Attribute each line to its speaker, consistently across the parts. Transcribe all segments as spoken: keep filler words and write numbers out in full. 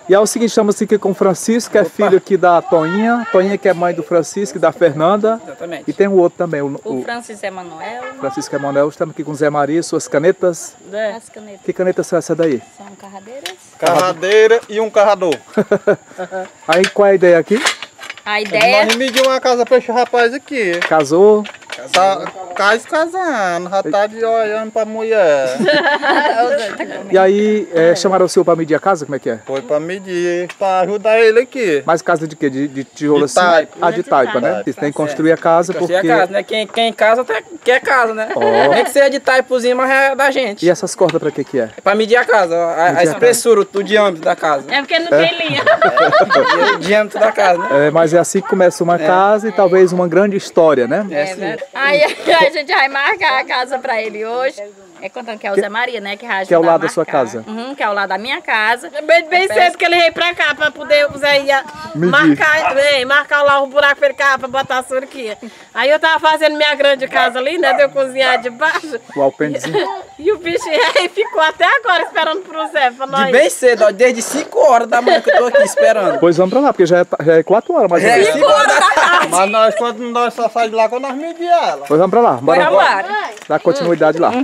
Speaker 1: E é o seguinte, estamos aqui com o Francisco, que é filho aqui da Toninha. Toninha que é mãe do Francisco e da Fernanda.
Speaker 2: Exatamente.
Speaker 1: E tem o outro também. O,
Speaker 3: O Francisco Emanuel.
Speaker 1: Francisco Emanuel. Estamos aqui com o Zé Maria, suas canetas.
Speaker 3: É. As canetas.
Speaker 1: Que canetas são essas daí?
Speaker 3: São carradeiras.
Speaker 4: Carradeira e um carrador.
Speaker 1: Aí qual é a ideia aqui?
Speaker 3: A ideia...
Speaker 4: Nós mediu uma casa para esse rapaz aqui.
Speaker 1: Casou?
Speaker 4: Tá quase casando, já tá de olhando pra mulher.
Speaker 1: E aí é, chamaram o senhor para medir a casa? Como é que é?
Speaker 4: Foi pra medir, pra ajudar ele aqui.
Speaker 1: Mas casa de quê? De, de tijolo
Speaker 4: De
Speaker 1: assim?
Speaker 4: taipa.
Speaker 1: Ah, de taipa, né? Vocês têm que construir a casa
Speaker 2: Construir
Speaker 1: porque...
Speaker 2: a casa, né? Quem, quem casa até quer casa, né?
Speaker 1: Ó.
Speaker 2: Tem que ser de taipozinho, mas é da gente.
Speaker 1: E essas cordas para que que é?
Speaker 2: É pra medir a casa, a, a
Speaker 1: Medir a
Speaker 2: espessura, o diâmetro da casa.
Speaker 3: É porque não tem linha.
Speaker 2: E o diâmetro da casa, né?
Speaker 1: É, mas é assim que começa uma casa e talvez uma grande história, né?
Speaker 2: É,
Speaker 3: É
Speaker 2: sim.
Speaker 3: verdade. Aí a gente vai marcar a casa pra ele hoje. É contando que é o Zé Maria, né? Que vai
Speaker 1: que é ao
Speaker 3: ajudar
Speaker 1: lado
Speaker 3: a
Speaker 1: da sua
Speaker 3: marcar.
Speaker 1: casa.
Speaker 3: Uhum, que é ao lado da minha casa.
Speaker 5: Bem, bem cedo que ele veio pra cá, pra poder o Zé ia
Speaker 1: Medir.
Speaker 5: marcar, bem, marcar lá o buraco pra ele cá, pra botar a surquia. Aí eu tava fazendo minha grande casa ali, né? Deu cozinhar de baixo.
Speaker 1: O alpendezinho.
Speaker 5: E o bicho aí ficou até agora esperando pro Zé, pra nós.
Speaker 2: De bem cedo, ó, desde cinco horas da manhã que eu tô aqui esperando.
Speaker 1: Pois vamos pra lá, porque já é, já é quatro horas mais ou
Speaker 2: É,
Speaker 1: menos.
Speaker 2: cinco horas da tarde.
Speaker 4: Mas nós, quando nós só saímos de lá, quando nós medimos ela.
Speaker 1: Pois vamos pra lá, bora,
Speaker 3: Vamos lá.
Speaker 1: dar continuidade lá.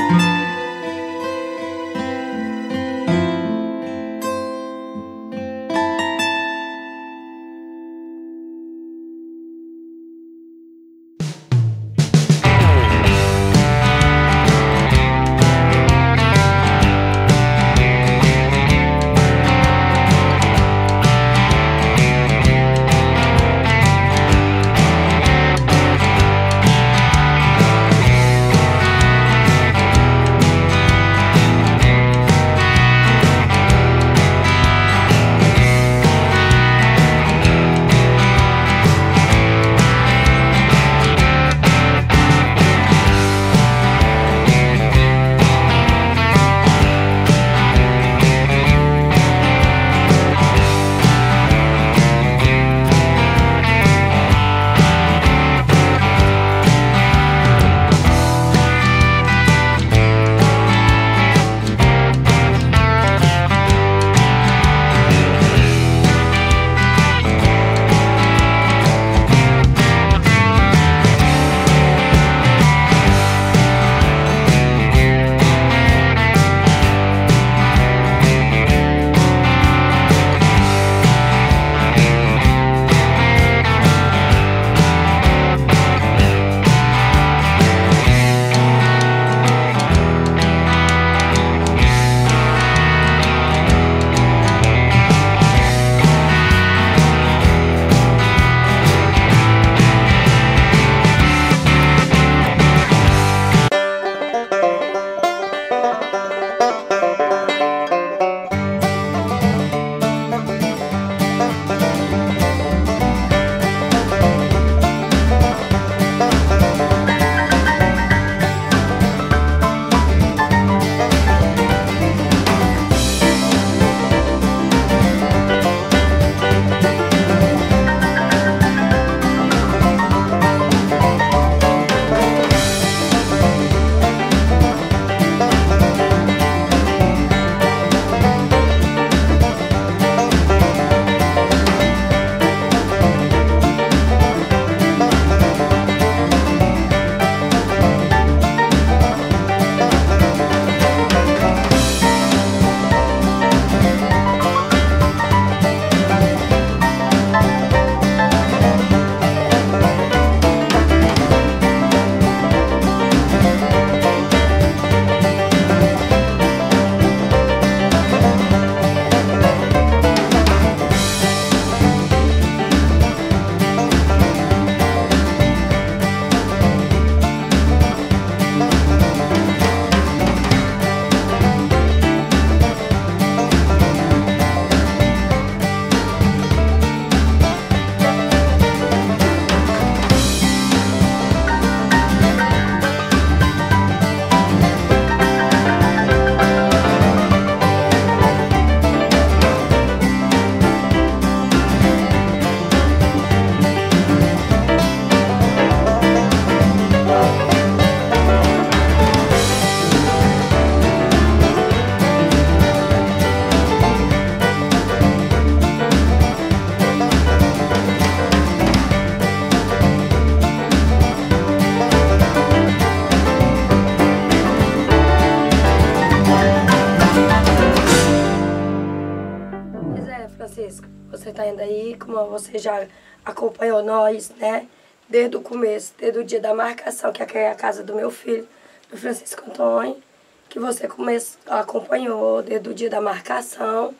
Speaker 6: Você está indo aí, como você já acompanhou nós, né? Desde o começo, desde o dia da marcação, que aqui é a casa do meu filho, do Francisco Antônio, que você come... acompanhou desde o dia da marcação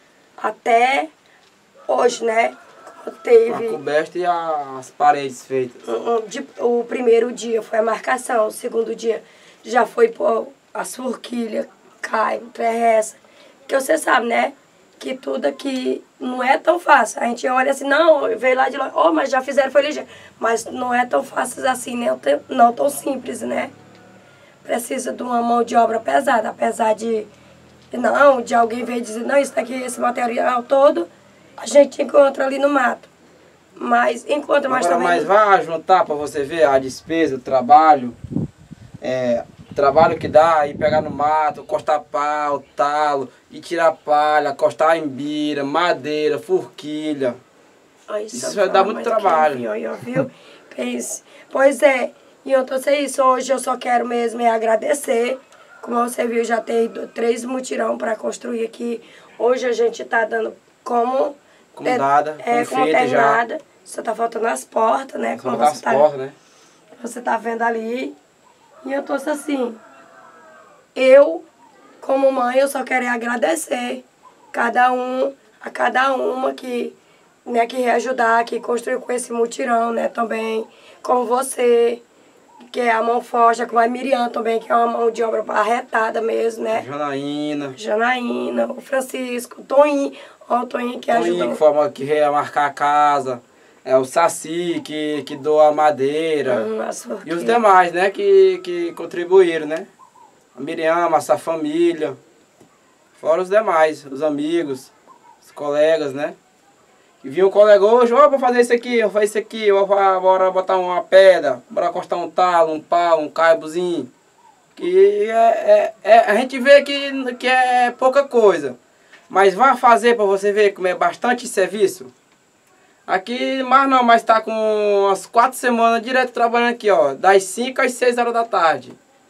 Speaker 6: até hoje, né? Teve...
Speaker 2: A coberta e as paredes feitas.
Speaker 6: O primeiro dia foi a marcação, o segundo dia já foi pôr as forquilhas, cai, trerreça. Porque você sabe, né? Que tudo aqui não é tão fácil. A gente olha assim, não, veio lá de longe, oh, mas já fizeram, foi ligeiro. Mas não é tão fácil assim, né? Não tão simples, né? Precisa de uma mão de obra pesada, apesar de, não, de alguém veio dizer, não, isso daqui, esse material todo, a gente encontra ali no mato. Mas encontra mais
Speaker 2: Agora,
Speaker 6: também...
Speaker 2: mas vai juntar para você ver a despesa, o trabalho, é, o trabalho que dá, ir pegar no mato, cortar pau, talo, e tirar palha, cortar embira, madeira, forquilha.
Speaker 6: Ai,
Speaker 2: isso vai dar muito trabalho.
Speaker 6: Viu, eu, viu? Pense. Pois é, e eu tô sem isso, hoje eu só quero mesmo é agradecer Como você viu, já tem do- três mutirão para construir aqui. Hoje a gente está dando como...
Speaker 2: Como dada,
Speaker 6: é,
Speaker 2: como
Speaker 6: como
Speaker 2: feita já.
Speaker 6: terminada. Só tá faltando as portas, né? Como
Speaker 2: Colocar
Speaker 6: você
Speaker 2: as
Speaker 6: tá,
Speaker 2: portas, né?
Speaker 6: você tá vendo ali. E eu tô assim, eu, como mãe, eu só quero agradecer cada um, a cada uma que, né, que ajudar, que construiu com esse mutirão, né, também. Como você, que é a mão forte, como a Miriam também, que é uma mão de obra arretada mesmo, né?
Speaker 2: Janaína.
Speaker 6: Janaína, o Francisco, o Toninho, ó, o Toninho que
Speaker 2: Toninho,
Speaker 6: ajudou.
Speaker 2: que forma que veio marcar a casa. É o Saci, que, que doa a madeira.
Speaker 6: Hum, a sua
Speaker 2: E os
Speaker 6: filha.
Speaker 2: demais, né, que, que contribuíram, né? A Miriam, a sua família. Fora os demais, os amigos, os colegas, né? Que vinha um colega hoje, ó, vou fazer isso aqui, vou fazer isso aqui, vou bora botar uma pedra, bora cortar um talo, um pau, um caibozinho. Que é, é, é, a gente vê que, que é pouca coisa. Mas vá fazer para você ver como é bastante serviço. Aqui, mas não, mas tá com umas quatro semanas direto trabalhando aqui, ó. Das cinco às seis horas da tarde.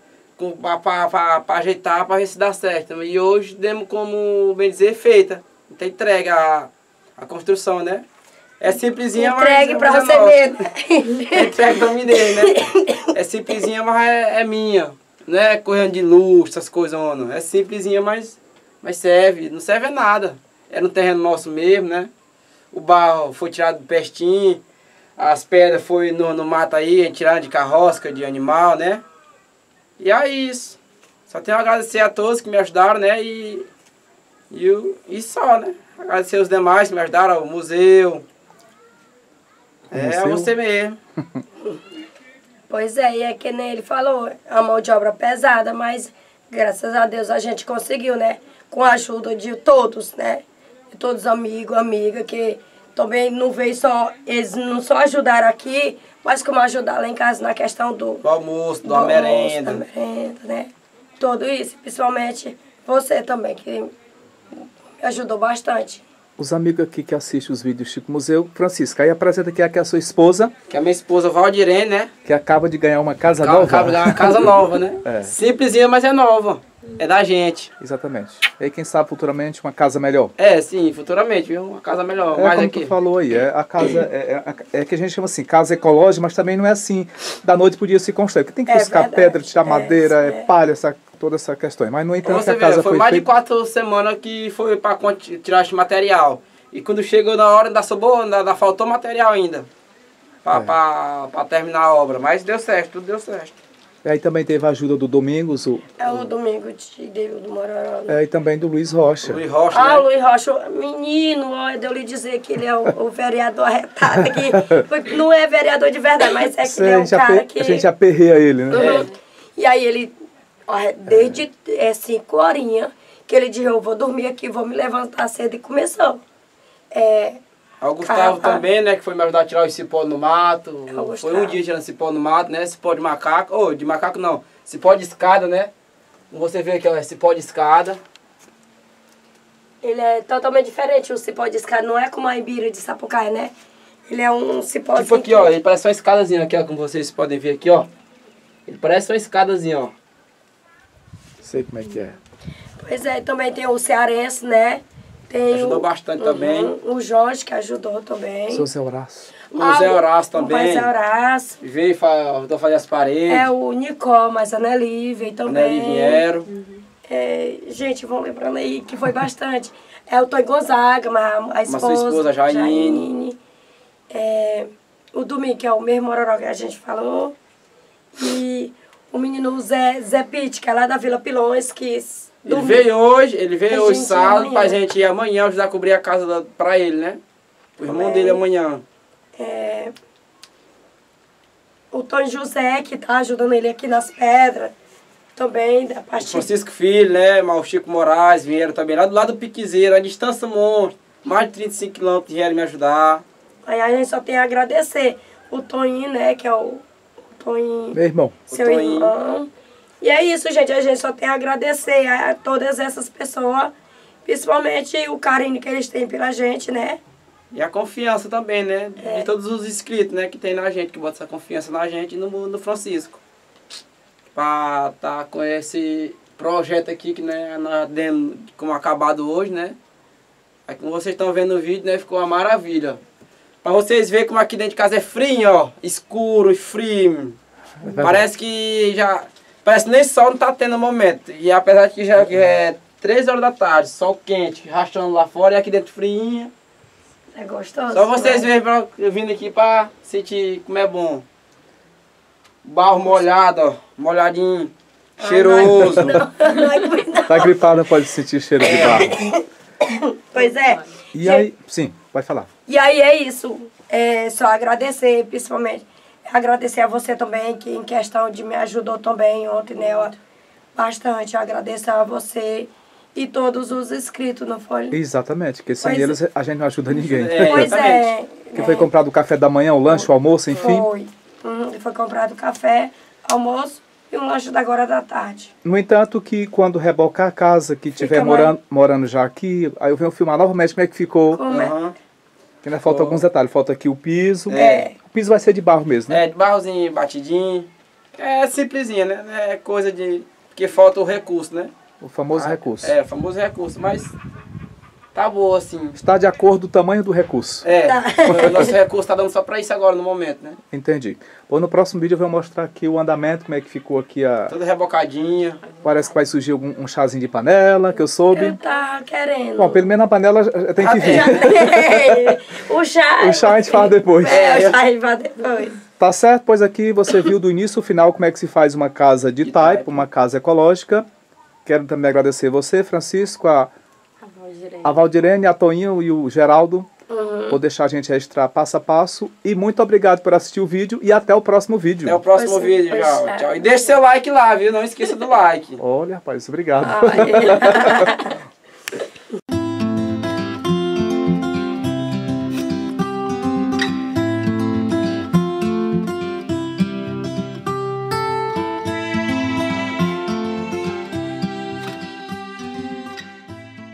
Speaker 2: Para ajeitar, para ver se dá certo. E hoje demos como, bem dizer, feita. Então entrega a, a construção, né? É simplesinha,
Speaker 6: Entregue
Speaker 2: mas...
Speaker 6: pra
Speaker 2: mas
Speaker 6: você
Speaker 2: é
Speaker 6: ver.
Speaker 2: nossa. É entregue pra mim dele, né? É simplesinha, mas é, é minha. Não é correndo de luxo, essas coisas, não. É simplesinha, mas, mas serve. Não serve a nada. É no terreno nosso mesmo, né? O barro foi tirado do pestinho, as pedras foi no, no mato aí, a gente tiraram de carrosca, de animal, né? E é isso. Só tenho a agradecer a todos que me ajudaram, né? E, e, o- e só, né? Agradecer os demais que me ajudaram, ao museu.
Speaker 1: O
Speaker 2: É,
Speaker 1: museu?
Speaker 2: a você mesmo.
Speaker 6: Pois é, e é que nem ele falou, é uma mão de obra pesada, mas graças a Deus a gente conseguiu, né? Com a ajuda de todos, né? De todos os amigos, amigas, que também não veio só, eles não só ajudaram aqui, mas como ajudaram lá em casa na questão do,
Speaker 2: Do almoço,
Speaker 6: do
Speaker 2: da
Speaker 6: almoço,
Speaker 2: merenda.
Speaker 6: da merenda, né? Tudo isso, principalmente você também, que me ajudou bastante.
Speaker 1: Os amigos aqui que assistem os vídeos do Chico Museu, Francisca, aí apresenta aqui, aqui a sua esposa,
Speaker 2: Que é a minha esposa Valdirene, né?
Speaker 1: que acaba de ganhar uma casa
Speaker 2: Acaba
Speaker 1: nova.
Speaker 2: de ganhar uma casa nova, né?
Speaker 1: É.
Speaker 2: Simplesinha, mas é nova. É da gente.
Speaker 1: Exatamente. E aí, quem sabe futuramente uma casa melhor.
Speaker 2: É, sim, futuramente, viu? Uma casa melhor.
Speaker 1: É
Speaker 2: mais
Speaker 1: como
Speaker 2: aqui.
Speaker 1: tu falou aí, é a casa, é, é, é que a gente chama assim, casa ecológica, mas também não é assim, da noite pro dia se constrói, porque tem que
Speaker 6: É
Speaker 1: buscar
Speaker 6: verdade.
Speaker 1: pedra, tirar
Speaker 6: É,
Speaker 1: madeira,
Speaker 6: sim,
Speaker 1: é,
Speaker 6: é.
Speaker 1: palha, essa, toda essa questão. Mas, no
Speaker 2: Pra
Speaker 1: entanto,
Speaker 2: você
Speaker 1: a
Speaker 2: ver,
Speaker 1: casa
Speaker 2: foi
Speaker 1: foi
Speaker 2: mais de
Speaker 1: feita...
Speaker 2: quatro semanas que foi para tirar esse material. E quando chegou na hora, ainda sobrou, ainda, ainda faltou material ainda. Pra,
Speaker 1: É.
Speaker 2: pra, pra terminar a obra. Mas deu certo, tudo deu certo.
Speaker 1: E aí também teve a ajuda do Domingos, o,
Speaker 6: É o domingo de Deus do Mororó. né?
Speaker 1: é, e também do Luiz Rocha.
Speaker 2: Luiz Rocha,
Speaker 6: Ah,
Speaker 2: né?
Speaker 6: o Luiz Rocha, menino, olha, deu lhe dizer que ele é o, o vereador arretado aqui. Porque não é vereador de verdade, mas é que ele é
Speaker 1: a,
Speaker 6: um
Speaker 1: gente
Speaker 6: cara
Speaker 1: ape-
Speaker 6: que...
Speaker 1: a gente aperreia ele, né?
Speaker 6: Uhum. E aí ele, ó, desde é, cinco horinhas, que ele disse, eu vou dormir aqui, vou me levantar cedo e começou. É,
Speaker 2: Aí o Gustavo
Speaker 6: Capa.
Speaker 2: também, né? Que foi me ajudar a tirar o cipó no mato.
Speaker 6: É o
Speaker 2: Foi
Speaker 6: Gustavo.
Speaker 2: um dia tirando cipó no mato, né? Cipó de macaco. Ô, de macaco não. Cipó de escada, né? Você vê aqui, ó, cipó de escada.
Speaker 6: ele é totalmente diferente, o cipó de escada não é como a ibira de Sapucaia, né? Ele é um cipó
Speaker 2: Tipo aqui, ó, ele parece uma escadazinha aqui, ó, como vocês podem ver aqui, ó. Ele parece uma escadazinha, ó.
Speaker 1: Sei como é que é.
Speaker 6: Pois é, também tem o cearense, né? Tem
Speaker 2: Ajudou
Speaker 6: o,
Speaker 2: bastante também.
Speaker 6: O Jorge, que ajudou também.
Speaker 1: Seu Zé Horácio.
Speaker 2: O Zé Horácio
Speaker 6: O pai
Speaker 2: também.
Speaker 6: Zé Horácio.
Speaker 2: Veio e fa- ajudou a fazer as paredes.
Speaker 6: É o Nicó, mas a Nelly veio
Speaker 2: A
Speaker 6: também.
Speaker 2: Nelly vieram.
Speaker 6: É, gente, vão lembrando aí que foi bastante. É o Toy Gonzaga, mas a
Speaker 2: Mas
Speaker 6: esposa,
Speaker 2: sua esposa, Jaine.
Speaker 6: Jaine. É, o Domingo, que é o mesmo Mororó que a gente falou. E o menino Zé, Zé Pitt, que é lá da Vila Pilões, que...
Speaker 2: Ele
Speaker 6: dormiu.
Speaker 2: veio hoje, ele veio
Speaker 6: A
Speaker 2: hoje
Speaker 6: gente
Speaker 2: sábado
Speaker 6: amanhã.
Speaker 2: pra gente ir amanhã ajudar a cobrir a casa da, pra ele, né? O irmão
Speaker 6: Também.
Speaker 2: dele amanhã.
Speaker 6: É, o Tony José, que tá ajudando ele aqui nas pedras. Também, da
Speaker 2: O
Speaker 6: parte...
Speaker 2: Francisco Filho, né? Mas o Chico Moraes vieram também lá do lado do Piquezeiro, a distância monstro. Mais de trinta e cinco quilômetros vieram me ajudar.
Speaker 6: Aí a gente só tem a agradecer o Toninho, né, que é o, o Toninho,
Speaker 1: Meu irmão.
Speaker 6: seu
Speaker 2: Toninho.
Speaker 6: irmão. E é isso, gente, a gente só tem a agradecer a todas essas pessoas, principalmente o carinho que eles têm pela gente, né.
Speaker 2: E a confiança também, né?
Speaker 6: É.
Speaker 2: De todos os inscritos, né? Que tem na gente, que bota essa confiança na gente e no, no Francisco. Pra tá com esse, projeto aqui que né, nós demos como acabado hoje, né? Aí como vocês estão vendo no vídeo, né? Ficou uma maravilha. Pra vocês verem como aqui dentro de casa é frio, ó. Escuro e frio. É parece que já... Parece que nem sol não tá tendo no momento. E apesar de que já é três horas da tarde, sol quente, rachando lá fora e aqui dentro frinha.
Speaker 6: É gostoso.
Speaker 2: Só vocês
Speaker 6: né?
Speaker 2: verem pra, eu vindo aqui pra sentir como é bom. Barro molhado, ó. Molhadinho.
Speaker 6: Ai,
Speaker 2: cheiroso.
Speaker 6: Não, não é coisa, não.
Speaker 1: Tá gripado, não pode sentir cheiro de barro.
Speaker 6: Pois é.
Speaker 1: E
Speaker 6: Gente,
Speaker 1: aí, sim, pode falar.
Speaker 6: E aí é isso. É só agradecer, principalmente. Agradecer a você também, que em questão de me ajudou também ontem, né? Ó, bastante. Agradecer a você e todos os inscritos, não foi?
Speaker 1: Exatamente, porque sem
Speaker 6: Pois
Speaker 1: eles a gente não ajuda ninguém.
Speaker 2: É,
Speaker 6: Pois é.
Speaker 1: Que foi comprado o café da manhã, o lanche, o almoço, enfim.
Speaker 6: Foi. Uhum, foi comprado café, almoço e um lanche da agora da tarde.
Speaker 1: No entanto, que quando rebocar a casa, que estiver
Speaker 6: mais-
Speaker 1: morando, morando já aqui, aí eu venho filmar novamente como é que ficou.
Speaker 6: Como é?
Speaker 2: Aham.
Speaker 1: Que ainda falta alguns detalhes. Falta aqui o piso.
Speaker 6: É.
Speaker 1: O piso vai ser de barro mesmo, né?
Speaker 2: É, de barrozinho, batidinho. É simplesinha, né? É coisa de... Porque falta o recurso, né?
Speaker 1: O famoso
Speaker 2: Ah,
Speaker 1: recurso.
Speaker 2: É, o famoso recurso, mas tá boa, assim.
Speaker 1: Está de acordo com o tamanho do recurso.
Speaker 2: É,
Speaker 6: Tá.
Speaker 2: o nosso recurso tá dando só pra isso agora, no momento, né?
Speaker 1: Entendi. Bom, no próximo vídeo eu vou mostrar aqui o andamento, como é que ficou aqui a...
Speaker 2: Toda rebocadinha.
Speaker 1: Parece que vai surgir algum, um chazinho de panela, que eu soube.
Speaker 6: Eu tava querendo.
Speaker 1: Bom, pelo menos na panela já tem que vir.
Speaker 6: o chá.
Speaker 1: O chá a gente faz depois.
Speaker 6: É, o chá a gente faz depois.
Speaker 1: Tá certo? Pois aqui você viu do início ao final como é que se faz uma casa de,
Speaker 2: De
Speaker 1: taipa,
Speaker 2: taipa.
Speaker 1: uma casa ecológica. Quero também agradecer você, Francisco, a, a Valdirene, a Toinho e o Geraldo, por deixar a gente registrar passo a passo. E muito obrigado por assistir o vídeo e até o próximo vídeo.
Speaker 2: Até o próximo
Speaker 6: Pois é,
Speaker 2: vídeo,
Speaker 6: pois
Speaker 2: tchau,
Speaker 6: é.
Speaker 2: tchau. E deixa seu like lá, viu? Não esqueça do like.
Speaker 1: Olha, rapaz, obrigado.
Speaker 6: Ai.